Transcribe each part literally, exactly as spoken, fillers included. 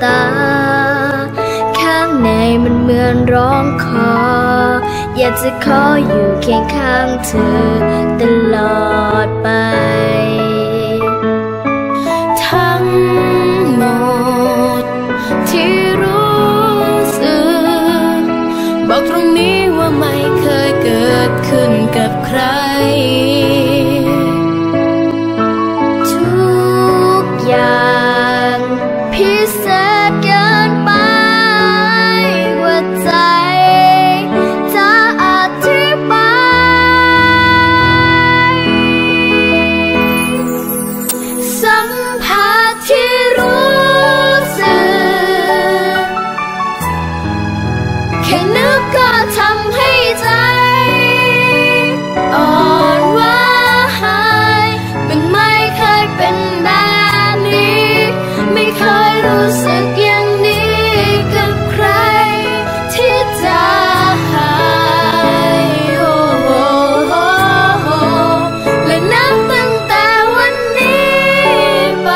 ตาข้างในมันเหมือนร้องขออยากจะขออยู่เคียงข้างเธอตลอดไปทั้งหมดที่รู้สึกบอกตรงนี้ว่าไม่เคยเกิดขึ้นกับใครทุกอย่างพิเศษเกินไปกว่าใจจะอธิบายสัมผัสที่รู้สึกแค่นึกก็ทำให้ใจอ่อนไหวมันไม่เคยเป็นแบบนี้ไม่เคยรู้สึกอย่างนี้กับใครที่จะหายโอ้โหและนับตั้งแต่วันนี้ไป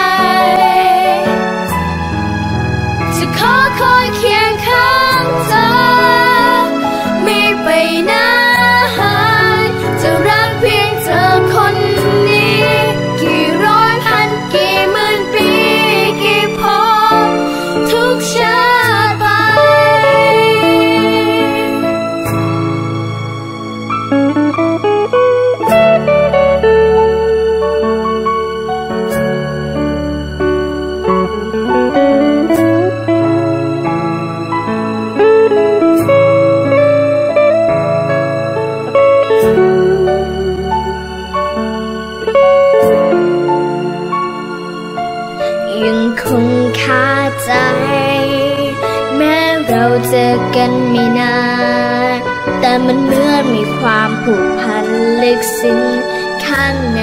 จะขอคอยเคียงข้างเธอไม่ไปไหนจะรักเพียงเธอคนนี้กี่ร้อยพันกี่หมื่นปีกี่พบทุกชาติไปยังคงคาใจแม้เราเจอกันไม่นานแต่มันเหมือนมีความผูกพันลึกซึ้งข้างใน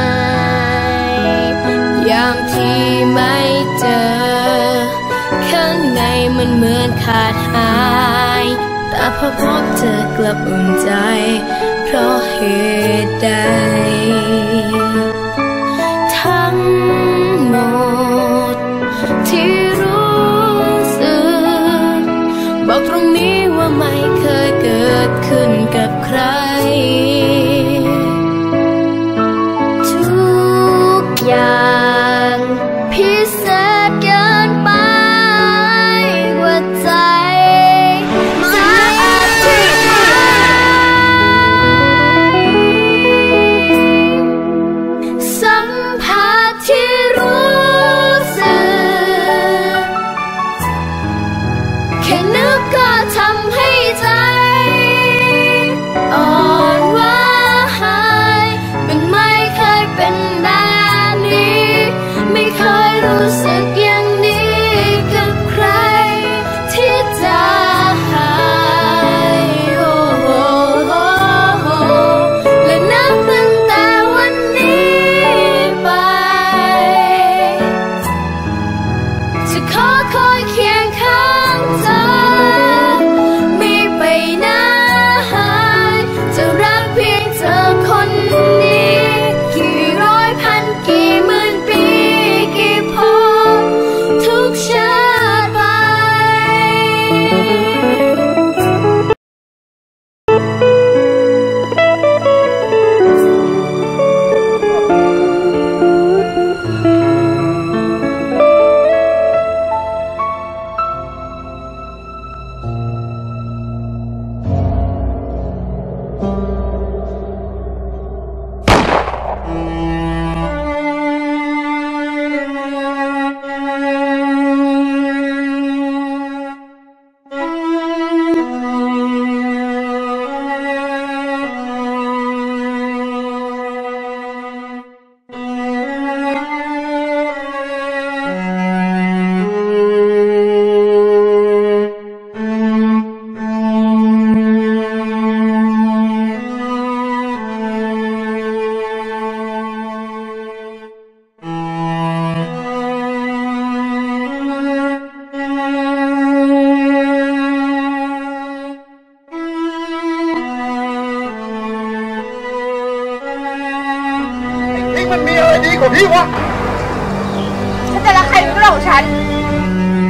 อย่างที่ไม่เจอข้างในมันเหมือนขาดหายแต่พอพบเธอกลับอุ่นใจเพราะเหตุใดทั้งหมดที่รู้สึกบอกตรงนี้ว่าไม่เคยเกิดขึ้นกับใครทุกอย่างพิเศษเกินไปกว่าใจจะอธิบายสัมผัสที่รู้สึกแค่นึกก็ทำให้ใจอ่อนไหวมันไม่เคยเป็นแบบนี้ไม่เคยรู้สึกอย่างนี้กับใครที่จะหายโอ้โหและนับตั้งแต่วันนี้ไปจะขอคอยเคียงข้างเธอไม่ไปไหนจะรักเพียงเธอคนนี้กี่ร้อยพันกี่หมื่นปีกี่พบทุกชาติไปมันมีอะไรดีกว่าพี่วะฉันจะรักใครเป็นเรื่องของฉัน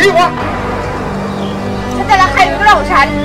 นี่วะฉันจะรักใครก็เรื่องของฉัน